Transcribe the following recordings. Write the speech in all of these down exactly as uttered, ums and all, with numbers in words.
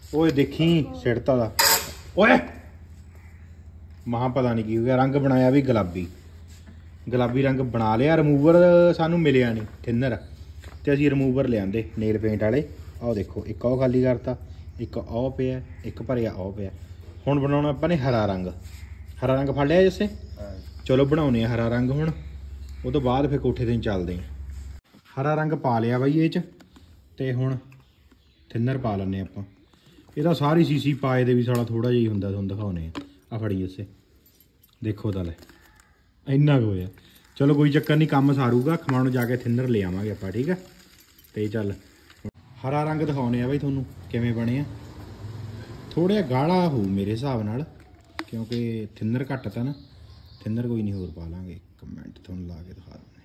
ओए देखी सिड़ता दा ओए महा पता नहीं की हो गया। रंग बनाया भी गुलाबी गुलाबी रंग बना लिया। रिमूवर सानू मिलिया नहीं थिनर तो असीं रिमूवर लियांदे नेल पेंट वाले। आओ देखो एक आओ खाली करता एक आओ पिया एक भरिया आओ पिया। हुण बनाउणा आपां ने हरा रंग। हरा रंग फड़ लिया जैसे चलो बनाउने हरा रंग। हुण ਉਹ ਤੋਂ ਬਾਅਦ फिर कोठे ते चलदे आ। हरा रंग पा लिया बई ये च ते हुण थिनर पा लैने आपां। ਇਹਦਾ ਸਾਰੀ ਸੀਸੀ ਪਾਏ ਦੇ ਵੀ ਸਾਲਾ ਥੋੜਾ ਜਿਹਾ ਹੀ ਹੁੰਦਾ। ਤੁਹਾਨੂੰ ਦਿਖਾਉਣੇ ਆ ਫੜੀ ਉਸੇ ਦੇਖੋ ਤਾਂ ਲੈ ਇੰਨਾ ਕੁ ਹੋਇਆ। ਚਲੋ ਕੋਈ ਚੱਕਰ ਨਹੀਂ ਕੰਮ ਸਾਰੂਗਾ। ਖਮਾਣੋਂ ਜਾ ਕੇ ਥਿਨਰ ਲੈ ਆਵਾਂਗੇ ਆਪਾਂ ਠੀਕ ਹੈ। ਤੇ ਚੱਲ ਹਰਾ ਰੰਗ ਦਿਖਾਉਣੇ ਆ ਬਈ ਤੁਹਾਨੂੰ ਕਿਵੇਂ ਬਣੇ ਆ। ਥੋੜਾ ਜਿਹਾ ਗਾੜਾ ਹੋਊ ਮੇਰੇ ਹਿਸਾਬ ਨਾਲ ਕਿਉਂਕਿ ਥਿਨਰ ਘੱਟ ਤਾਂ ਨਾ। ਥਿਨਰ ਕੋਈ ਨਹੀਂ ਹੋਰ ਪਾ ਲਾਂਗੇ। ਇੱਕ ਮਿੰਟ ਤੁਹਾਨੂੰ ਲਾ ਕੇ ਦਿਖਾ ਦਿੰਦੇ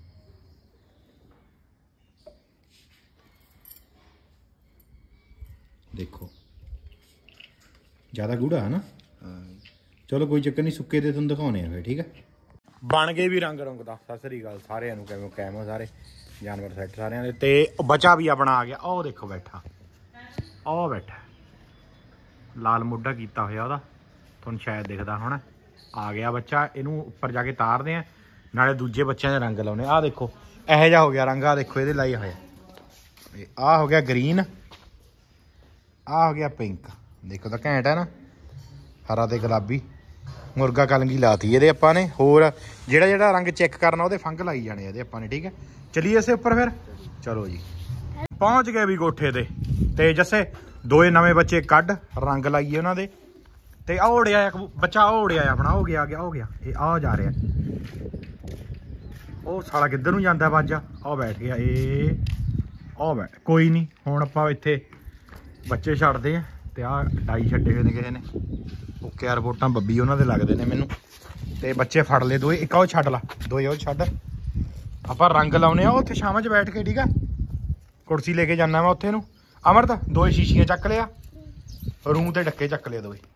देखो ज़्यादा गूढ़ा है ना। चलो कोई चक्कर नहीं सुक्के दे तुम दिखाने फिर ठीक है। बन गए भी रंग रंग का सत श्री अकाल सारे कैमो कैमो सारे जानवर सैट सारे ते बचा भी अपना आ गया। आओ देखो बैठा आओ बैठा लाल मुड्ढा किया होया ओहदा तुहानूं शायद दिखदा होना। आ गया बच्चा इनू उपर जाके तारदे आ नाले दूजे बच्चों के रंग लाने। आ देखो इहो जिहा हो गया रंग। आ देखो ये लाया होया आ हो गया ग्रीन आ हो गया पिंक। देखो तो घैंट है ना हरा ते गुलाबी मुर्गा कलंगी लाती ये आपां ने। होर जेड़ा जेड़ा रंग चेक करना वो फंग लाई जाने ये आपां ने ठीक है। चलिए इसे उपर फिर चलो जी पहुँच गए भी कोठे ते ते जैसे दोए नवे बच्चे कढ़ रंग लाइए उन्होंने ते आ उड़िया एक बच्चा आ उड़िया अपना हो गया आ गया हो गया ये आ जा रहा वो साला किधर नूं जांदा बाजा आ बैठ गया ये आ बैठ कोई नहीं। हुण आपां इत्थे बच्चे छड्डदे आ ते आ डाई छड्डे होए ने किसे ने ओके यार रिपोर्टां बब्बी उन्होंने लगदे ने मैनूं ते बच्चे फड़ ले दोए एक आओ छड्ड ला दोए आओ छड्ड आपां रंग लाउने आ उत्थे शामां च बैठ के ठीक है। कुर्सी लेके जाना मैं उत्थे नूं अमरत दोए शीशियां चक लिया रूम ते डक्के चक लिया दोए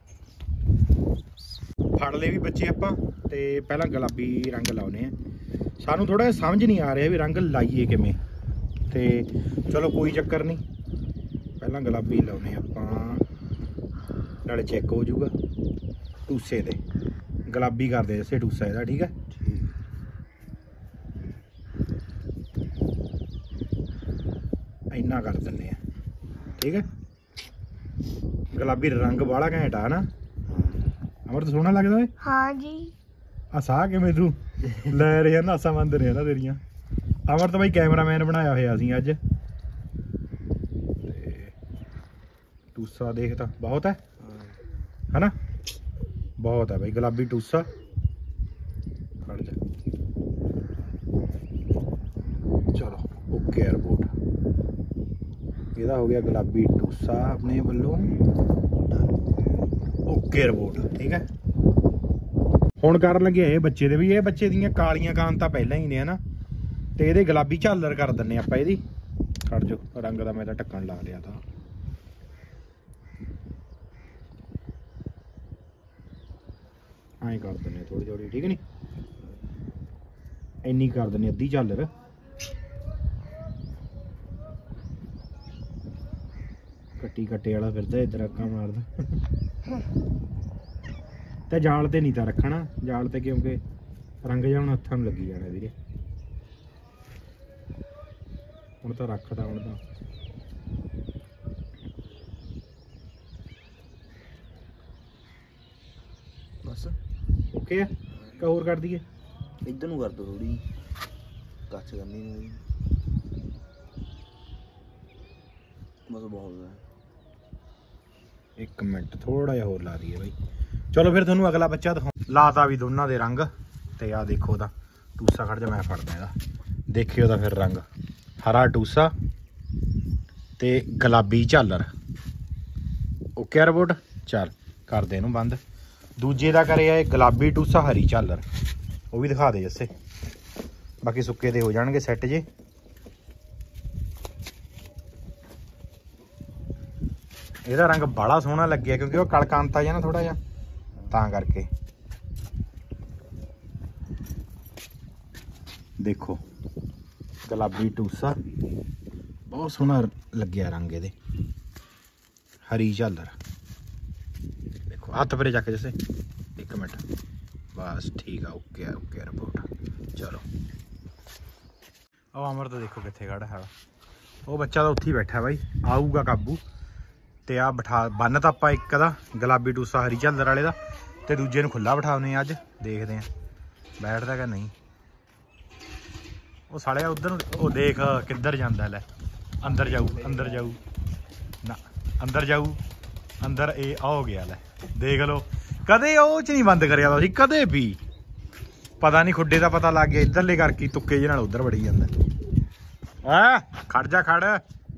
फड़ ले भी बच्चे आपां ते पहलां गुलाबी रंग लाउने आ। सानूं थोड़ा समझ नहीं आ रहा भी रंग लाइए किवें ते चलो कोई चक्कर नहीं पहला गुलाबी लाने आपां नाले चेक हो जूगा टूसे दे गुलाबी कर दे जैसे टूसा ਇਹਦਾ ठीक है। इन्ना कर दिंने ठीक है। गुलाबी रंग बड़ा घैंट आ ना अमर तो सोहना लगदा है। हाँ जी आ साह किवें तू लै रहा नासा बंद रहा ना तेरियां। अमर तो भाई कैमरामैन बनाया होया असीं अज टूसा देखता बहुत है है ना बहुत है भाई गुलाबी टूसा। खड़ जा चलो ओके रिपोर्ट ਇਹਦਾ हो गया गुलाबी टूसा अपने वालों ओके रिपोर्ट ठीक है। हुण कर लगे ये बच्चे दे भी ये बच्चे दियां कालियां कांतां पहलां ही ने है ना ते ਇਹਦੇ गुलाबी झालर कर दिंने आपां ਇਹਦੀ। खड़ जो रंग दा मैं तां ढक्कन ला लिया था ऐं कर देने थोड़ी थोड़ी ठीक है नी इन्नी कर देने अद्धी झालर। कट्टी कट्टे वाला फिरदा इधर अक्का मारदा ते जाल ते नहीं था रखना जाल ते क्योंकि रंग जा हत्थां नूं लगी जाना वीरे। हुण तां रखदा हुण तां बस ओके है क्या होर कर दिए इधर नूं कर दो थोड़ी कच करनी नहीं बस बहुत है। एक मिनट थोड़ा जिहा होर ला दिए भाई। चलो फिर तुहानूं अगला बच्चा दिखाओ। लाता भी दोनों दे रंग ते आ देखो दा टूसा खड़ जा मैं फड़दा इहदा देखियो दा फिर रंग हरा टूसा ते गुलाबी झालर ओके रिपोर्ट। चल कर दे इहनूं बंद। दूजे का करे गुलाबी टूसा हरी झालर वो भी दिखा दे जैसे बाकी सुक्के दे हो जाएंगे सैट जे। ਇਹਦਾ रंग बड़ा सोहना लगे क्योंकि वह कड़कांता है ना थोड़ा जा तां करके। देखो गुलाबी टूसा बहुत सोहना लग्या रंग ये हरी झालर देखो हथ परे चक जैसे एक मिनट बस ठीक है ओके ओके रिपोर्ट चलो ਉਹ ਅਮਰ ਤਾਂ ਦੇਖੋ ਕਿੱਥੇ ਖੜਾ ਹੈ ਉਹ ਬੱਚਾ ਤਾਂ ਉੱਥੇ ਹੀ ਬੈਠਾ ਬਾਈ ਆਊਗਾ ਕਾਬੂ ਤੇ ਆ ਬਿਠਾ ਬੰਨ ਤਾਂ ਆਪਾਂ ਇੱਕ ਦਾ ਗੁਲਾਬੀ ਟੂਸਾ ਹਰੀ ਝਾਲਰ ਵਾਲੇ ਦਾ ਤੇ ਦੂਜੇ ਨੂੰ ਖੁੱਲਾ ਬਿਠਾਉਨੇ ਆ ਅੱਜ ਦੇਖਦੇ ਆ ਬੈਠਦਾ ਕਿ ਨਹੀਂ ਉਹ ਸਾਲਿਆ ਉਧਰ ਨੂੰ ਉਹ ਦੇਖ ਕਿੱਧਰ ਜਾਂਦਾ ਲੈ ਅੰਦਰ ਜਾਊ ਅੰਦਰ ਜਾਊ ਨਾ ਅੰਦਰ ਜਾਊ ਅੰਦਰ ਇਹ ਆ ਹੋ ਗਿਆ ਲੈ ਦੇਖ ਲਓ ਕਦੇ ਉਹ ਚ ਨਹੀਂ ਬੰਦ ਕਰਿਆ ਤਾ ਸੀ ਕਦੇ ਵੀ ਪਤਾ ਨਹੀਂ ਖੁੱਡੇ ਦਾ ਪਤਾ ਲੱਗ ਗਿਆ ਇੱਧਰਲੇ ਕਰਕੇ ਤੁੱਕੇ ਜਿਹੇ ਨਾਲ ਉਧਰ ਵੜੀ ਜਾਂਦਾ ਆ ਖੜ ਜਾ ਖੜ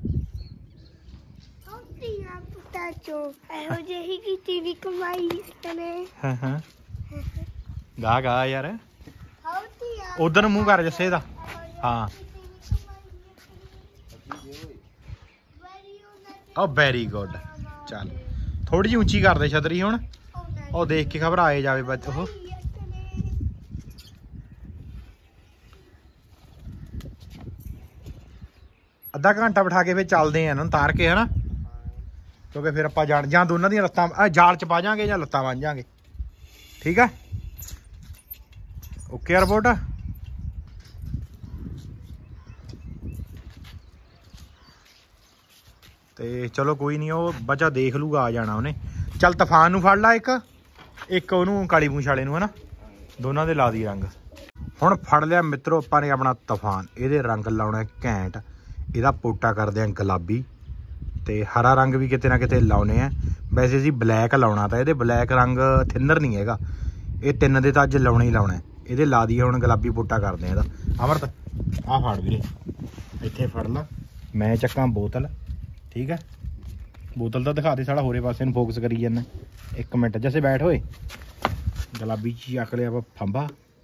ਹਾਂ ਹਾਂ ਗਾ ਗਾ ਯਾਰ ਉਧਰ ਨੂੰ ਮੂੰਹ ਕਰ ਜੱਸੇ ਦਾ ਹਾਂ ਉਹ ਵੈਰੀ ਗੁੱਡ ਚੱਲ ਥੋੜੀ ਜਿਹੀ ਉੱਚੀ ਕਰ ਦੇ ਛਤਰੀ ਹੁਣ ਉਹ ਦੇਖ ਕੇ ਘਬਰਾਏ ਜਾਵੇ ਬੱਚ ਉਹ ਅੱਧਾ ਘੰਟਾ ਬਿਠਾ ਕੇ ਫਿਰ ਚੱਲਦੇ ਆ ਇਹਨਾਂ ਨੂੰ ਤਾਰ ਕੇ ਹਨਾ ਕਿਉਂਕਿ ਫਿਰ ਆਪਾਂ ਜਾਣ ਜਾਂ ਦੋਨਾਂ ਦੀਆਂ ਲੱਤਾਂ ਜਾਲ ਚ ਪਾ ਜਾਾਂਗੇ ਜਾਂ ਲੱਤਾਂ ਬੰਨ ਜਾਾਂਗੇ ਠੀਕ ਆ ਓਕੇ ਰਿਪੋਰਟ ਤੇ ਚਲੋ ਕੋਈ ਨਹੀਂ ਉਹ ਬੱਚਾ ਦੇਖ ਲੂਗਾ ਆ ਜਾਣਾ ਉਹਨੇ ਚੱਲ ਤੂਫਾਨ ਨੂੰ ਫੜ ਲਾ ਇੱਕ ਇੱਕ ਉਹਨੂੰ ਕਾਲੀ ਪੂੰਛ ਵਾਲੇ ਨੂੰ ਹਨਾ ਦੋਨਾਂ ਦੇ ਲਾ ਦੀ ਰੰਗ ਹੁਣ ਫੜ ਲਿਆ ਮਿੱਤਰੋ ਆਪਾਂ ਨੇ ਆਪਣਾ ਤੂਫਾਨ ਇਹਦੇ ਰੰਗ ਲਾਉਣਾ ਘੈਂਟ ਇਹਦਾ ਪੋਟਾ ਕਰਦੇ ਆ ਗੁਲਾਬੀ ਤੇ ਹਰਾ ਰੰਗ ਵੀ ਕਿਤੇ ਨਾ ਕਿਤੇ ਲਾਉਨੇ ਆ ਵੈਸੇ ਅਸੀਂ ਬਲੈਕ ਲਾਉਣਾ ਤਾਂ ਇਹਦੇ ਬਲੈਕ ਰੰਗ ਥਿਨਰ ਨਹੀਂ ਹੈਗਾ ਇਹ ਤਿੰਨ ਦੇ ਤਾਂ ਅੱਜ ਲਾਉਣਾ ਹੀ ਲਾਉਣਾ ਇਹਦੇ ਲਾ ਦਈਏ ਹੁਣ ਗੁਲਾਬੀ ਪੋਟਾ ਕਰਦੇ ਆ ਇਹਦਾ ਅਮਰਤ ਆਹ ਫੜ ਵੀਰੇ ਇੱਥੇ ਫੜ ਲਾ ਮੈਂ ਚੱਕਾਂ ਬੋਤਲ ਠੀਕ ਹੈ ਬੋਤਲ ਤਾਂ ਦਿਖਾ ਦੇ ਸਾਲਾ ਹੋਰੇ ਪਾਸੇ ਨੂੰ ਫੋਕਸ ਕਰੀ ਜਾਂਦਾ ਇੱਕ ਮਿੰਟ ਜੈਸੇ ਬੈਠ ਹੋਏ ਗੁਲਾਬੀ ਚ ਚੱਕ ਲਿਆ ਆਪਾਂ ਫੰਬਾ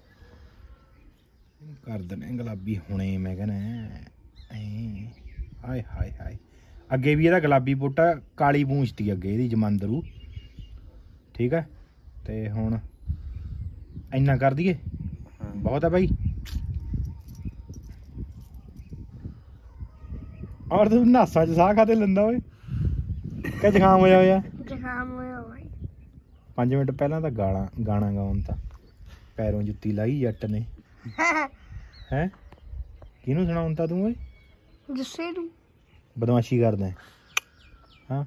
ਕਰ ਦਨੇ ਗੁਲਾਬੀ ਹੁਣੇ ਮੈਂ ਕਹਿੰਦਾ ਹਾਏ ਹਾਏ ਹਾਏ ਅੱਗੇ ਵੀ ਇਹਦਾ ਗੁਲਾਬੀ ਬੂਟਾ ਕਾਲੀ ਪੂੰਛ ਤੀ ਅੱਗੇ ਇਹਦੀ ਜਮਾਂਦਰੂ ਠੀਕ ਹੈ ਤੇ ਹੁਣ ਇੰਨਾ ਕਰ ਦਈਏ ਬਹੁਤ ਹੈ ਬਾਈ ਔਰ ਤੂੰ ਨਾਸਾ ਚ ਸਾਹ ਖਾਤੇ ਲੈਂਦਾ ਓਏ ਕਿ ਜ਼ੁਕਾਮ ਹੋਇਆ ਹੋਇਆ ਜ਼ੁਕਾਮ ਹੋਇਆ ਬਾਈ ਪੰਜ ਮਿੰਟ ਪਹਿਲਾਂ ਤਾਂ ਗਾਲਾਂ ਗਾਣਾ ਗਾਉਣ ਤਾਂ ਪੈਰੋਂ ਜੁੱਤੀ ਲਾਈ ਜੱਟ ਨੇ ਹੈ ਕਿਹਨੂੰ ਸੁਣਾਉਣ ਤਾ ਤੂੰ ਓਏ ਜੱਸੇ ਨੂੰ ਬਦਮਾਸ਼ੀ ਕਰਦਾ ਹਾਂ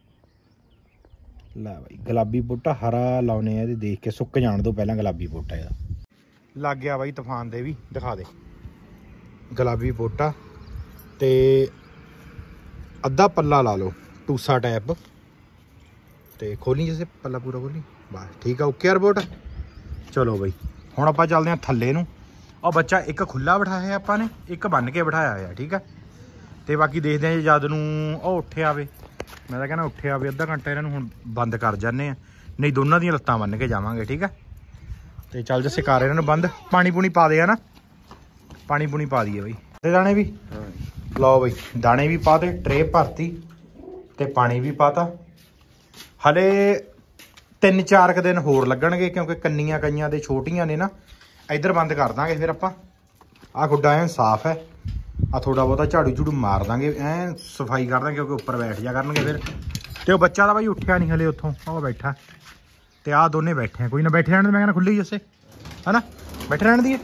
ਲੈ ਬਾਈ ਗੁਲਾਬੀ ਬੂਟਾ ਹਰਾ ਲਾਉਨੇ ਆ ਇਹਦੇ ਦੇਖ ਕੇ ਸੁੱਕ ਜਾਣ ਤੋਂ ਪਹਿਲਾਂ ਗੁਲਾਬੀ ਬੂਟਾ ਇਹਦਾ ਲੱਗ ਗਿਆ ਬਾਈ ਤੂਫਾਨ ਦੇ ਵੀ ਦਿਖਾ ਦੇ ਗੁਲਾਬੀ ਬੂਟਾ ਤੇ ਅੱਧਾ ਪੱਲਾ ਲਾ ਲਓ ਟੂਸਾ ਟੈਪ ਤੇ ਖੋਲੀ ਜੈਸੇ ਪੱਲਾ ਪੂਰਾ ਖੋਲੀ ਬਸ ਠੀਕ ਆ ਓਕੇ ਰਿਪੋਰਟ ਚਲੋ ਬਾਈ ਹੁਣ ਆਪਾਂ ਚੱਲਦੇ ਹਾਂ ਥੱਲੇ ਨੂੰ ਉਹ ਬੱਚਾ ਇੱਕ ਖੁੱਲਾ ਬਿਠਾਇਆ ਆਪਾਂ ਨੇ ਇੱਕ ਬੰਨ ਕੇ ਬਿਠਾਇਆ ਹੋਇਆ ਠੀਕ ਆ ਤੇ ਬਾਕੀ ਦੇਖਦੇ ਹਾਂ ਜੇ ਜਦ ਨੂੰ ਉਹ ਉੱਠ ਆਵੇ ਮੈਂ ਤਾਂ ਕਹਿੰਦਾ ਉੱਠ ਆਵੇ ਅੱਧਾ ਘੰਟਾ ਇਹਨਾਂ ਨੂੰ ਹੁਣ ਬੰਦ ਕਰ ਜਾਂਦੇ ਆ ਨਹੀਂ ਦੋਨਾਂ ਦੀਆਂ ਲੱਤਾਂ ਬੰਨ ਕੇ ਜਾਵਾਂਗੇ ਠੀਕ ਆ ਤੇ ਚੱਲ ਜੱਸੇ ਕਰ ਇਹਨਾਂ ਨੂੰ ਬੰਦ ਪਾਣੀ ਪੂਣੀ ਪਾ ਦੇ ਹਨਾ ਪਾਣੀ ਪੂਣੀ ਪਾ ਦਈਏ ਬਾਈ ਤੇ ਦਾਣੇ ਵੀ ਲਓ ਬਈ ਦਾਣੇ ਵੀ ਪਾ ਦੇ ਟਰੇ ਭਰਤੀ ਤੇ ਪਾਣੀ ਵੀ ਪਾਤਾ ਹਲੇ ਤਿੰਨ ਚਾਰ ਕੁ ਦਿਨ ਹੋਰ ਲੱਗਣਗੇ ਕਿਉਂਕਿ ਕੰਨੀਆਂ ਕਈਆਂ ਦੇ ਛੋਟੀਆਂ ਨੇ ਨਾ ਇੱਧਰ ਬੰਦ ਕਰ ਦਾਂਗੇ ਫਿਰ ਆਪਾਂ ਆਹ ਖੁੱਡਾ ਐਨ ਸਾਫ਼ ਹੈ ਆ ਥੋੜਾ ਬਹੁਤਾ ਝਾੜੂ ਝੂੜੂ ਮਾਰ ਦਾਂਗੇ ਐਨ ਸਫਾਈ ਕਰ ਦਾਂਗੇ ਕਿਉਂਕਿ ਉੱਪਰ ਬੈਠ ਜਾ ਕਰਨਗੇ ਫਿਰ ਤੇ ਉਹ ਬੱਚਾ ਤਾਂ ਬਾਈ ਉੱਠਿਆ ਨਹੀਂ ਹਲੇ ਉੱਥੋਂ ਉਹ ਬੈਠਾ ਤੇ ਆਹ ਦੋਨੇ ਬੈਠੇ ਆ ਕੋਈ ਨਾ ਬੈਠੇ ਰਹਿਣ ਦੇ ਮੈਂ ਕਹਿੰਦਾ ਖੁੱਲੀ ਜੱਸੇ ਹਨਾ ਬੈਠੇ ਰਹਿਣ ਦੀ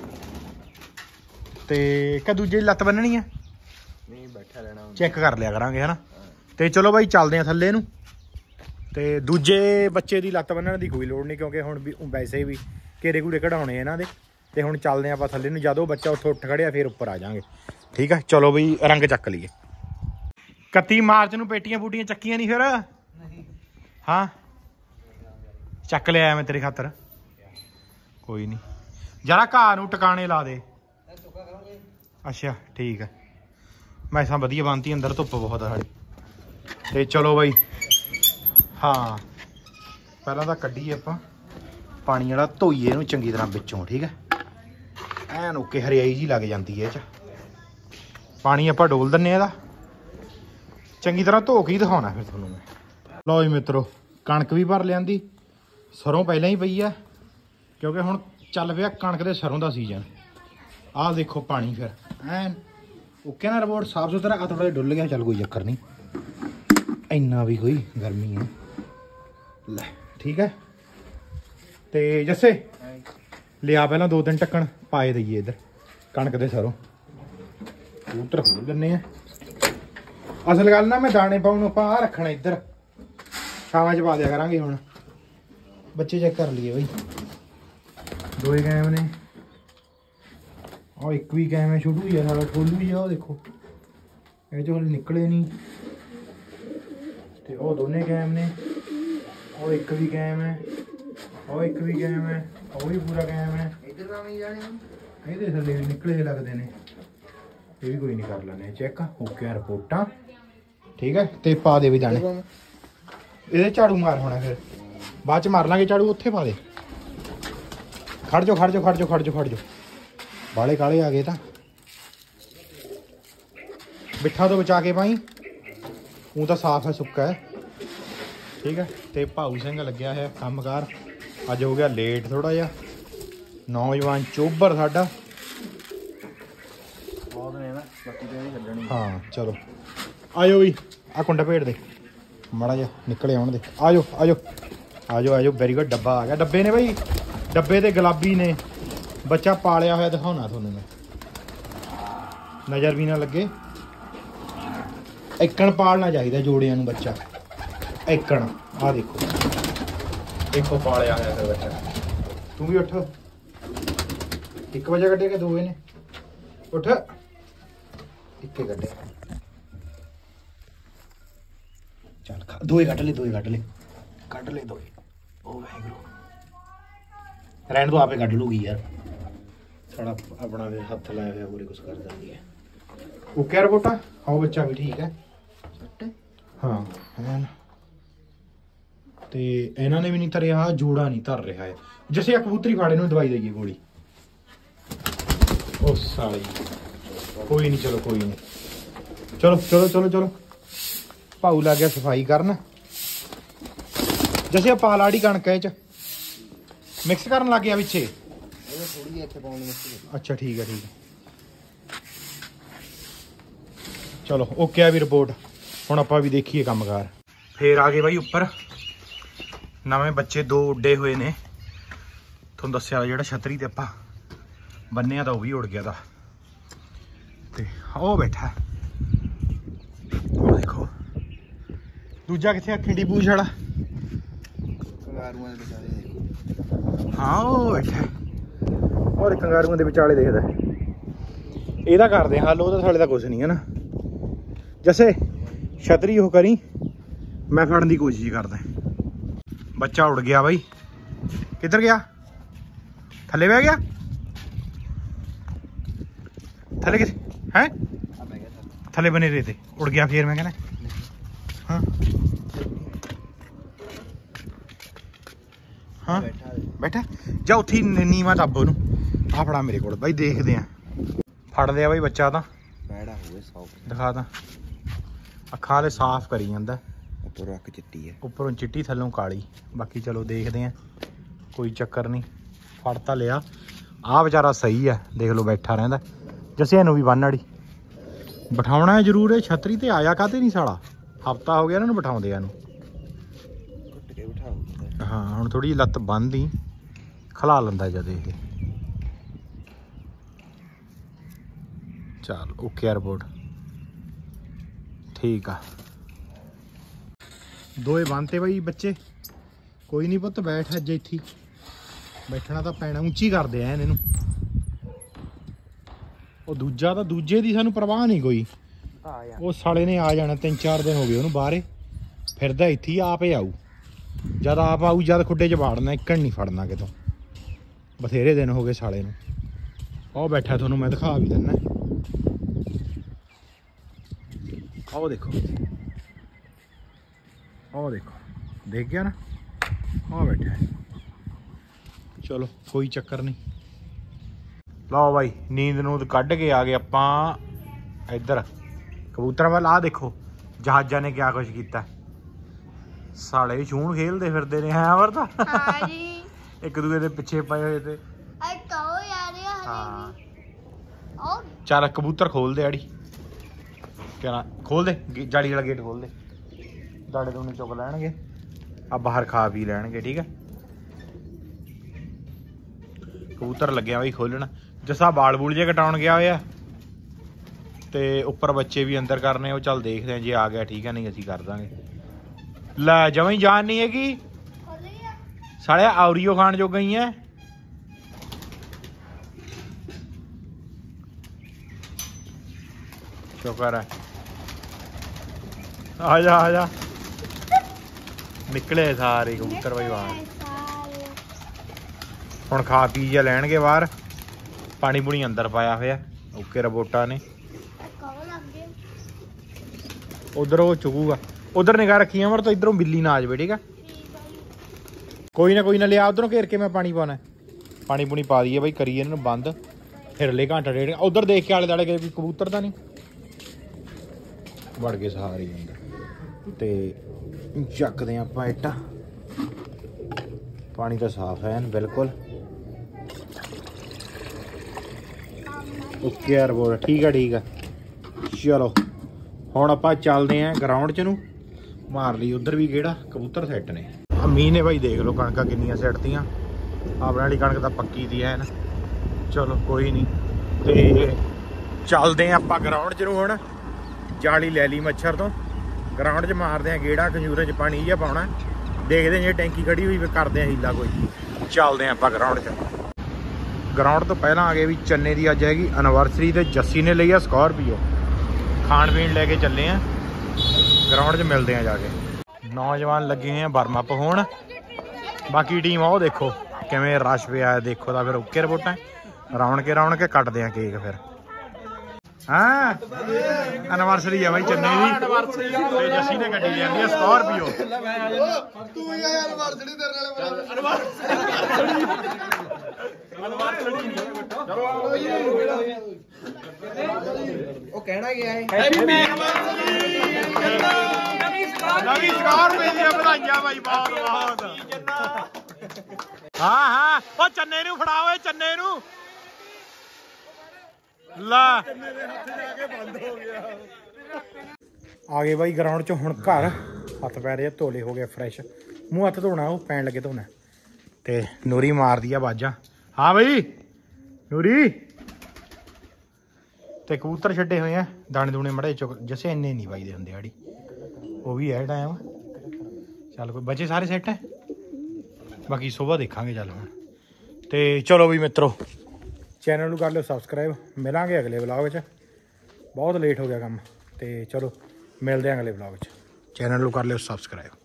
ਤੇ ਕਿ ਦੂਜੇ ਦੀ ਲੱਤ ਬੰਨਣੀ ਆ ਨਹੀਂ ਬੈਠਾ ਰਹਿਣਾ ਚੈੱਕ ਕਰ ਲਿਆ ਕਰਾਂਗੇ ਹਨਾ ਤੇ ਚਲੋ ਬਾਈ ਚੱਲਦੇ ਆ ਥੱਲੇ ਨੂੰ ਤੇ ਦੂਜੇ ਬੱਚੇ ਦੀ ਲੱਤ ਬੰਨਣ ਦੀ ਕੋਈ ਲੋੜ ਨਹੀਂ ਕਿਉਂਕਿ ਹੁਣ ਵੀ ਵੈਸੇ ਵੀ ਘੇਰੇ ਘੂਰੇ ਕਢਾਉਣੇ ਇਹਨਾਂ ਦੇ ਤੇ ਹੁਣ ਚੱਲਦੇ ਆਪਾਂ ਥੱਲੇ ਨੂੰ ਜਦੋਂ ਬੱਚਾ ਉੱਥੋਂ ਉੱਠ ਖੜਿਆ ਫਿਰ ਉੱਪਰ ਆ ਜਾਾਂਗੇ ਠੀਕ ਆ ਚਲੋ ਬਈ ਰੰਗ ਚੱਕ ਲਈਏ ਇਕੱਤੀ ਮਾਰਚ ਨੂੰ ਪੇਟੀਆਂ ਪੂਟੀਆਂ ਚੱਕੀਆਂ ਨਹੀਂ ਫਿਰ ਹਾਂ ਚੱਕ ਲਿਆ ਮੈਂ ਤੇਰੇ ਖਾਤਰ ਕੋਈ ਨਹੀਂ ਜਰਾ ਘਾਹ ਨੂੰ ਟਿਕਾਣੇ ਲਾ ਦੇ ਅੱਛਾ ਠੀਕ ਹੈ ਮੈਸਾਂ ਵਧੀਆ ਬੰਨਤੀ ਅੰਦਰ ਧੁੱਪ ਬਹੁਤ ਆ ਸਾਡੀ ਤੇ ਚਲੋ ਬਾਈ ਹਾਂ ਪਹਿਲਾਂ ਤਾਂ ਕੱਢੀਏ ਆਪਾਂ ਪਾਣੀ ਵਾਲਾ ਧੋਈਏ ਇਹਨੂੰ ਚੰਗੀ ਤਰ੍ਹਾਂ ਵਿੱਚੋਂ ਠੀਕ ਹੈ ਐਨ ਓਕੇ ਹਰਿਆਈ ਜੀ ਲੱਗ ਜਾਂਦੀ ਹੈ ਇਹ 'ਚ ਪਾਣੀ ਆਪਾਂ ਡੋਲ ਦਿੰਨੇ ਇਹਦਾ ਚੰਗੀ ਤਰ੍ਹਾਂ ਧੋ ਕੇ ਹੀ ਦਿਖਾਉਣਾ ਫਿਰ ਤੁਹਾਨੂੰ ਮੈਂ ਲਓ ਜੀ ਮਿੱਤਰੋ ਕਣਕ ਵੀ ਭਰ ਲਿਆਂਦੀ ਸਰੋਂ ਪਹਿਲਾਂ ਹੀ ਪਈ ਆ ਕਿਉਂਕਿ ਹੁਣ ਚੱਲ ਪਿਆ ਕਣਕ ਦੇ ਸਰੋਂ ਦਾ ਸੀਜ਼ਨ ਆਹ ਦੇਖੋ ਪਾਣੀ ਫਿਰ ਐਨ ਓਕੇ ਨਾ ਰਿਪੋਰਟ ਸਾਫ ਸੁਥਰਾ ਆ ਥੋੜਾ ਜਿਹਾ ਡੁੱਲ ਗਿਆ ਚੱਲ ਕੋਈ ਚੱਕਰ ਨਹੀਂ ਇੰਨਾ ਵੀ ਕੋਈ ਗਰਮੀ ਹੈ ਲੈ ਠੀਕ ਹੈ। ਤੇ ਜੱਸੇ ਲਿਆ ਪਹਿਲਾਂ ਦੋ ਤਿੰਨ ਢੱਕਣ ਪਾਏ ਦਈਏ ਇੱਧਰ ਕਣਕ ਦੇ ਸਰੋਂ ਕਬੂਤਰ ਖੋਲ ਲੈਂਦੇ ਆ। ਅਸਲ ਗੱਲ ਨਾ ਮੈਂ ਦਾਣੇ ਪਾਉਣ ਨੂੰ ਆਪਾਂ ਆ ਰੱਖਣਾ ਇੱਧਰ ਛਾਵਾਂ ਚ ਪਾ ਦਿਆ ਕਰਾਂਗੇ। ਹੁਣ ਬੱਚੇ ਚੈੱਕ ਕਰ ਲਈਏ ਬਈ ਦੋਏ ਕੈਮ ਨੇ ਉਹ ਇੱਕ ਵੀ ਕੈਮ ਹੈ ਛੋਟੂ ਹੀ ਆ ਸਾਡਾ ਠੋਲੂ ਹੀ ਆ ਉਹ ਦੇਖੋ ਇਹ ਚੋਂ ਹਲੇ ਨਿਕਲੇ ਨਹੀਂ ਤੇ ਉਹ ਦੋਨੇ ਕੈਮ ਨੇ ਉਹ ਇੱਕ ਵੀ ਕੈਮ ਹੈ ਉਹ ਇੱਕ ਵੀ ਕੈਮ ਹੈ ਉਹ ਵੀ ਪੂਰਾ ਕੈਮ ਹੈ ਇੱਧਰ ਤਾਂ ਨਹੀਂ ਜਾਣੇ ਇਹਦੇ ਥੱਲੇ ਵੀ ਨਿਕਲੇ ਲੱਗਦੇ ਨੇ ਇਹ ਵੀ ਕੋਈ ਨਹੀਂ ਕਰ ਲੈਣੇ ਚੈੱਕ ਹੋ ਗਿਆ ਰਿਪੋਰਟਾਂ ਠੀਕ ਹੈ। ਤੇ ਪਾ ਦੇ ਵੀ ਦਾਣੇ ਇਹਦੇ ਝਾੜੂ ਮਾਰ ਹੋਣਾ ਫਿਰ ਬਾਅਦ ਚ ਮਾਰ ਲਾਂਗੇ ਝਾੜੂ ਉੱਥੇ ਪਾ ਦੇ ਖੜ ਜਾਓ ਖੜ ਜਾਓ ਖੜ ਜਾਓ ਖੜ ਜਾਓ ਖੜ ਜਾਓ ਬਾਲੇ ਕਾਲੇ ਆ ਗਏ ਤਾਂ ਬਿੱਠਾ ਤੋਂ ਬਚਾ ਕੇ ਪਾਈ ਉਹ ਤਾਂ ਸਾਫ਼ ਹੈ ਸੁੱਕਾ ਹੈ ਠੀਕ ਹੈ। ਤੇ ਭਾਊ ਸਿੰਘ ਲੱਗਿਆ ਹੈ ਕੰਮਕਾਰ ਅੱਜ ਹੋ ਗਿਆ ਲੇਟ ਥੋੜਾ ਜਿਹਾ ਨੌਜਵਾਨ ਚੋਬਰ ਸਾਡਾ ਹਾਂ ਚਲੋ ਆਜੋ ਵੀ ਆ ਕੁੰਡਾ ਭੇੜ ਦੇ ਮਾੜਾ ਜਿਹਾ ਨਿਕਲੇ ਆਉਣ ਦੇ ਆਜੋ ਆਜੋ ਆਜੋ ਆਜੋ ਵੈਰੀ ਗੁੱਡ ਡੱਬਾ ਆ ਗਿਆ ਡੱਬੇ ਨੇ ਬਈ ਡੱਬੇ ਤੇ ਗੁਲਾਬੀ ਨੇ ਬੱਚਾ ਪਾਲਿਆ ਹੋਇਆ ਦਿਖਾਉਣਾ ਤੁਹਾਨੂੰ ਮੈਂ ਨਜ਼ਰ ਵੀ ਨਾ ਲੱਗੇ ਇੱਕਣ ਪਾਲਣਾ ਚਾਹੀਦਾ ਜੋੜਿਆਂ ਨੂੰ ਬੱਚਾ ਇੱਕਣ ਆ ਦੇਖੋ ਇੱਕੋ ਪਾਲਿਆ ਹੋਇਆ ਫਿਰ ਬੱਚਾ ਤੂੰ ਵੀ ਉੱਠ ਇੱਕ ਵਜੇ ਕੱਢੇ ਕਿ ਦੋ ਵਜੇ ਨੇ ਉੱਠ ਇੱਕੇ ਕੱਢੇ ਚੱਲ ਦੋਏ ਕੱਢ ਲੈ ਦੋਏ ਕੱਢ ਲੈ ਕੱਢ ਲੈ ਦੋਏ ਉਹ ਵਾਹਿਗੁਰੂ ਰਹਿਣ ਤੋਂ ਆਪੇ ਕੱਢ ਲੂਗੀ ਯਾਰ ਸਾਡਾ ਆਪਣਾ ਹੱਥ ਲਾਇਆ ਹੋਇਆ ਪੂਰੇ ਕੁਛ ਕਰ ਦਿੰਦੀ ਹੈ ਉਹ ਕਹਿ ਰਿਪੋਰਟਾ ਹਾਂ ਬੱਚਾ ਵੀ ਠੀਕ ਹੈ ਹਾਂ ਹੈ ਤੇ ਇਹਨਾਂ ਨੇ ਵੀ ਨਹੀਂ ਧਰਿਆ ਜੋੜਾ ਨਹੀਂ ਧਰ ਰਿਹਾ ਹੈ ਜਿਸੇ ਕਬੂਤਰੀ ਫਾੜੇ ਨੂੰ ਦਵਾਈ ਦੇਈਏ ਗੋਲੀ ਉਹ ਸਾਲੀ ਕੋਈ ਨਹੀਂ ਚਲੋ ਕੋਈ ਨਹੀਂ ਚਲੋ ਚਲੋ ਚਲੋ ਚਲੋ ਭਾਊ ਲੱਗ ਗਿਆ ਸਫਾਈ ਕਰਨ ਜਿਸੇ ਆਪਾਂ ਲਾੜੀ ਕਣਕ ਇਹ ਚ ਮਿਕਸ ਕਰਨ ਲੱਗ ਗਿਆ ਵਿੱਚੇ ਥੋੜੀ ਇੱਥੇ ਪਾਉਣੀ ਅੱਛਾ ਠੀਕ ਹੈ ਠੀਕ ਹੈ ਚਲੋ ਓਕੇ ਆ ਵੀ ਰਿਪੋਰਟ ਹੁਣ ਆਪਾਂ ਵੀ ਦੇਖੀਏ ਕੰਮਕਾਰ ਫੇਰ ਆ ਗਏ ਬਾਈ ਉੱਪਰ ਨਵੇਂ ਬੱਚੇ ਦੋ ਉੱਡੇ ਹੋਏ ਨੇ ਤੁਹਾਨੂੰ ਦੱਸਿਆ ਜਿਹੜਾ ਛਤਰੀ ਤੇ ਆਪਾਂ ਬੰਨਿਆ ਤਾਂ ਉਹ ਵੀ ਉੜ ਗਿਆ ਦਾ ਤੇ ਉਹ ਬੈਠਾ ਉਹ ਦੇਖੋ ਦੂਜਾ ਕਿੱਥੇ ਆ ਖਿੰਡੀ ਪੂਛ ਵਾਲਾ ਹਾਂ ਉਹ ਬੈਠਾ ਔਰ ਕੰਗਾਰੂਆਂ ਦੇ ਵਿਚਾਲੇ ਦੇਖਦਾ ਇਹਦਾ ਕਰਦੇ ਹੱਲ ਉਹਦਾ ਸਾਲੇ ਦਾ ਕੁਛ ਨਹੀਂ ਹੈ ਨਾ ਜੈਸੇ ਛਤਰੀ ਉਹ ਕਰੀ ਮੈਂ ਫੜਨ ਦੀ ਕੋਸ਼ਿਸ਼ ਕਰਦਾ ਬੱਚਾ ਉੜ ਗਿਆ ਬਾਈ ਕਿੱਧਰ ਗਿਆ ਥੱਲੇ ਬਹਿ ਗਿਆ ਥੱਲੇ ਕਿੱਥੇ ਹੈ ਥੱਲੇ ਬਨੇ ਰਹੇ ਤੇ ਉੜ ਗਿਆ ਫੇਰ ਮੈਂ ਕਹਿੰਦਾ ਹਾਂ ਹਾਂ ਬੈਠਾ ਜਾ ਉੱਥੇ ਨੀਵਾ ਦੱਬ ਉਹਨੂੰ ਆ ਫੜਾ ਮੇਰੇ ਕੋਲ ਬਾਈ ਦੇਖਦੇ ਆ ਫੜ ਲਿਆ ਬਾਈ ਬੱਚਾ ਤਾਂ ਦਿਖਾ ਤਾਂ ਅੱਖਾਂ ਵਾਲੇ ਸਾਫ਼ ਕਰੀ ਜਾਂਦਾ ਉੱਪਰੋਂ ਅੱਖ ਚਿੱਟੀ ਹੈ ਉੱਪਰੋਂ ਚਿੱਟੀ ਥੱਲੋਂ ਕਾਲੀ ਬਾਕੀ ਚਲੋ ਦੇਖਦੇ ਆ ਕੋਈ ਚੱਕਰ ਨਹੀਂ ਫੜ ਤਾਂ ਲਿਆ ਆਹ ਵਿਚਾਰਾ ਸਹੀ ਹੈ ਦੇਖ ਲਓ ਬੈਠਾ ਰਹਿੰਦਾ ਜੱਸੇ ਨੂੰ ਵੀ ਬੰਨ ਅੜੀ ਬਿਠਾਉਣਾ ਜ਼ਰੂਰ ਹੈ ਛਤਰੀ ਤੇ ਆਇਆ ਕਾਹਤੇ ਨਹੀਂ ਸਾਲਾ ਹਫਤਾ ਹੋ ਗਿਆ ਇਹਨਾਂ ਨੂੰ ਬਿਠਾਉਂਦੇ ਆ ਨੂੰ ਹਾਂ ਹੁਣ ਥੋੜੀ ਜਿਹੀ ਲੱਤ ਬੰਨ੍ਹਦੀ ਖਲਾ ਲੈਂਦਾ ਜਦ ਇਹ ਚੱਲ ਓਕੇ ਰਿਪੋਰਟ ਠੀਕ ਆ ਦੋਏ ਬੰਨਤੇ ਬਾਈ ਬੱਚੇ ਕੋਈ ਨਹੀਂ ਪੁੱਤ ਬੈਠ ਅੱਜ ਇੱਥੇ ਬੈਠਣਾ ਤਾਂ ਪੈਣਾ ਉੱਚੀ ਕਰਦੇ ਆ ਇਹਨੂੰ ਉਹ ਦੂਜਾ ਤਾਂ ਦੂਜੇ ਦੀ ਸਾਨੂੰ ਪਰਵਾਹ ਨਹੀਂ ਕੋਈ ਉਹ ਸਾਲੇ ਨੇ ਆ ਜਾਣਾ ਤਿੰਨ ਚਾਰ ਦਿਨ ਹੋ ਗਏ ਉਹਨੂੰ ਬਾਹਰੇ ਫਿਰਦਾ ਇੱਥੇ ਹੀ ਆਪੇ ਆਊ ਜਦ ਆਪ ਆਊ ਜਦ ਖੁੱਡੇ 'ਚ ਵਾੜਨਾ ਇੱਕਣ ਨਹੀਂ ਫੜਨਾ ਕਿਤੋਂ ਬਥੇਰੇ ਦਿਨ ਹੋ ਗਏ ਸਾਲੇ ਨੂੰ ਉਹ ਬੈਠਾ ਤੁਹਾਨੂੰ ਮੈਂ ਦਿਖਾ ਵੀ ਦਿੰਦਾ ਉਹ ਦੇਖੋ ਉਹ ਦੇਖੋ ਦੇਖ ਗਿਆ ਨਾ ਉਹ ਬੈਠਾ ਚਲੋ ਕੋਈ ਚੱਕਰ ਨਹੀਂ ਲਓ ਬਾਈ ਨੀਂਦ ਨੂੰ ਕੱਢ ਕੇ ਆ ਗਏ ਆਪਾਂ ਇੱਧਰ ਕਬੂਤਰਾਂ ਵੱਲ ਆਹ ਦੇਖੋ ਜਹਾਜ਼ਾਂ ਨੇ ਕਿਆ ਕੁਛ ਕੀਤਾ ਸਾਲੇ ਛੂਣ ਖੇਲਦੇ ਫਿਰਦੇ ਨੇ ਹੈ ਵਰਦਾ ਹਾਂ ਜੀ ਇੱਕ ਦੂਜੇ ਦੇ ਪਿੱਛੇ ਪਏ ਹੋਏ ਤੇ ਹਾਂ ਚੱਲ ਕਬੂਤਰ ਖੋਲ ਦੇ ਆੜੀ ਕਿਆ ਖੋਲ ਦੇ ਜਾਲੀ ਵਾਲਾ ਗੇਟ ਖੋਲ ਦੇ ਦਾਣੇ ਦੂਣੇ ਚੁੱਕ ਲੈਣਗੇ ਆ ਬਾਹਰ ਖਾ ਪੀ ਲੈਣਗੇ ਠੀਕ ਹੈ। ਕਬੂਤਰ ਲੱਗਿਆ ਬਈ ਖੋਲਣ। ਜੱਸਾ ਬਾਲ ਬੂਲ ਜੇ ਕਟਾਉਣ ਗਿਆ ਹੋਇਆ ਤੇ ਉੱਪਰ ਬੱਚੇ ਵੀ ਅੰਦਰ ਕਰਨੇ ਉਹ ਚੱਲ ਦੇਖਦੇ ਆ ਜੇ ਆ ਗਿਆ ਠੀਕ ਹੈ ਨਹੀਂ ਅਸੀਂ ਕਰ ਦਾਂਗੇ। ਲੈ ਜਮਾਂ ਹੀ ਜਾਨ ਨਹੀਂ ਹੈਗੀ ਸਾਲਿਆ ਆਉਰੀਓ ਖਾਣ ਜੋਗਾ ਹੀ ਹੈ। ਸ਼ੁਕਰ ਹੈ ਆ ਜਾ ਆ ਜਾ ਨਿਕਲੇ ਸਾਰੇ ਕਬੂਤਰ ਬਾਈ ਬਾਹਰ। ਹੁਣ ਖਾ ਪੀ ਜਾ ਲੈਣਗੇ ਬਾਹਰ। ਪਾਣੀ ਪੂਣੀ ਅੰਦਰ ਪਾਇਆ ਹੋਇਆ ਓਕੇ ਰਬੋਟਾ ਨੇ। ਉਧਰ ਉਹ ਚੁਗੂਗਾ ਉਧਰ ਨਿਗਾਹ ਰੱਖੀ ਅਮਰ ਤਾਂ ਇਧਰੋਂ ਬਿੱਲੀ ਨਾ ਆ ਜਾਵੇ ਠੀਕ ਆ। ਕੋਈ ਨਾ ਕੋਈ ਨਾ ਲਿਆ ਉਧਰੋਂ ਘੇਰ ਕੇ ਮੈਂ ਪਾਣੀ ਪਾਉਣਾ। ਪਾਣੀ ਪੂਣੀ ਪਾ ਦਈਏ ਬਾਈ ਕਰੀਏ ਇਹਨਾਂ ਨੂੰ ਬੰਦ ਫਿਰ ਲੈ ਘੰਟਾ ਡੇਢ। ਉਧਰ ਦੇਖ ਕੇ ਆਲੇ ਦੁਆਲੇ ਗਏ ਕਬੂਤਰ ਤਾਂ ਨਹੀਂ ਵੜ ਗਏ ਸਾਰੇ ਅੰਦਰ। ਤੇ ਚੱਕਦੇ ਆਪਾਂ ਇੱਟਾਂ। ਪਾਣੀ ਤਾਂ ਸਾਫ਼ ਹੈ ਬਿਲਕੁਲ ਓਕੇ ਯਾਰ ਬੋਲ ਠੀਕ ਆ ਠੀਕ ਆ। ਚਲੋ ਹੁਣ ਆਪਾਂ ਚੱਲਦੇ ਆਂ ਗਰਾਊਂਡ 'ਚ ਨੂੰ ਮਾਰ ਲਈ ਉਧਰ ਵੀ ਕਿਹੜਾ ਕਬੂਤਰ ਸੈੱਟ ਨੇ। ਮੀਂਹ ਨੇ ਭਾਈ ਦੇਖ ਲਓ ਕਣਕਾਂ ਕਿੰਨੀਆਂ ਸੈੱਟਦੀਆਂ। ਆਪਣੇ ਵਾਲੀ ਕਣਕ ਤਾਂ ਪੱਕੀ ਦੀ ਹੈ ਨਾ। ਚਲੋ ਕੋਈ ਨਹੀਂ ਤੇ ਚੱਲਦੇ ਆਂ ਆਪਾਂ ਗਰਾਊਂਡ 'ਚ ਨੂੰ। ਹੁਣ ਜਾਲੀ ਲੈ ਲਈ ਮੱਛਰ ਤੋਂ ਗਰਾਊਂਡ 'ਚ ਮਾਰਦੇ ਆਂ ਗੇੜਾ ਖੰਜੂਰੇ 'ਚ ਪਾਣੀ ਜਿਹਾ ਪਾਉਣਾ। ਦੇਖਦੇ ਜੇ ਟੈਂਕੀ ਖੜੀ ਹੋਈ ਕਰਦੇ ਆਂ ਹੀਲਾ ਕੋਈ। ਚੱਲਦੇ ਆਂ ਆਪਾਂ ਗਰਾਊਂਡ 'ਚ। ਗਰਾਊਂਡ ਤੋਂ ਪਹਿਲਾਂ ਆ ਗਏ ਵੀ ਚੰਨੇ ਦੀ ਅੱਜ ਹੈਗੀ ਐਨਵਰਸਰੀ ਤੇ ਜੱਸੀ ਨੇ ਲਈ ਆ ਸਕਾਰਪੀਓ। ਖਾਣ ਪੀਣ ਲੈ ਕੇ ਚੱਲੇ ਆ ਗਰਾਊਂਡ 'ਚ ਮਿਲਦੇ ਆ ਜਾ ਕੇ। ਨੌਜਵਾਨ ਲੱਗੇ ਹੋਏ ਆ ਵਾਰਮ ਅਪ ਹੋਣ। ਬਾਕੀ ਟੀਮ ਉਹ ਦੇਖੋ ਕਿਵੇਂ ਰਸ਼ ਪਿਆ ਦੇਖੋ ਤਾਂ ਫਿਰ ਓਕੇ ਰਿਪੋਰਟਾਂ ਰਾਉਣ ਕੇ ਰਾਉਣ ਕੇ ਕੱਟਦੇ ਆ ਕੇਕ ਫਿਰ। ਹਾਂ ਐਨਵਰਸਰੀ ਆ ਬਾਈ ਚੰਨੇ ਦੀ ਤੇ ਜੱਸੀ ਨੇ ਗੱਡੀ ਲਿਆਂਦੀ ਆ ਸਕਾਰਪੀਓ। ਤੂੰ ਯਾਰ ਐਨਵਰਸਰੀ ਤੇਰੇ ਨਾਲ ਉਹ ਕਹਿਣਾ ਗਿਆ ਹੈ ਹੈਪੀ ਨਵੀਂ ਸਕਾਰਪੀਓ ਦੀਆਂ ਵਧਾਈਆਂ ਬਾਈ ਬਹੁਤ ਬਹੁਤ। ਹਾਂ ਹਾਂ ਉਹ ਚੰਨੇ ਨੂੰ ਫੜਾ ਓਏ ਚੰਨੇ ਨੂੰ ਲਾ ਆ ਗਏ ਬਾਈ ਗਰਾਊਂਡ 'ਚ। ਹੁਣ ਘਰ ਹੱਥ ਪੈਰ ਜੇ ਧੋਲੇ ਹੋ ਗਏ ਫਰੈਸ਼। ਮੂੰਹ ਹੱਥ ਧੋਣਾ ਉਹ ਪੈਣ ਲੱਗੇ ਧੋਣਾ। ਤੇ ਨੂਰੀ ਮਾਰਦੀ ਆ ਬਾਜਾਂ। ਹਾਂ ਬਈ ਨੂਰੀ ਤੇ ਕਬੂਤਰ ਛੱਡੇ ਹੋਏ ਆ ਦਾਣੇ ਦੂਣੇ ਮੜੇ ਚੁੱਕ ਜੱਸੇ ਇੰਨੇ ਨਹੀਂ ਬਾਈ ਦੇ ਹੁੰਦੇ ਆੜੀ ਉਹ ਵੀ ਹੈ ਟਾਈਮ। ਚੱਲ ਕੋਈ ਬੱਚੇ ਸਾਰੇ ਸੈੱਟ ਹੈ ਬਾਕੀ ਸੁਬਾਹ ਦੇਖਾਂਗੇ। ਚੱਲ ਹੁਣ ਤੇ ਚਲੋ ਵੀ ਮਿੱਤਰੋ ਚੈਨਲ ਨੂੰ ਕਰ ਲਿਓ ਸਬਸਕ੍ਰਾਈਬ। ਮਿਲਾਂਗੇ ਅਗਲੇ ਵਲੌਗ 'ਚ। ਬਹੁਤ ਲੇਟ ਹੋ ਗਿਆ ਕੰਮ ਤੇ ਚਲੋ ਮਿਲਦੇ ਹਾਂ ਅਗਲੇ ਵਲੌਗ 'ਚ। ਚੈਨਲ ਨੂੰ ਕਰ ਲਿਓ ਸਬਸਕ੍ਰਾਈਬ।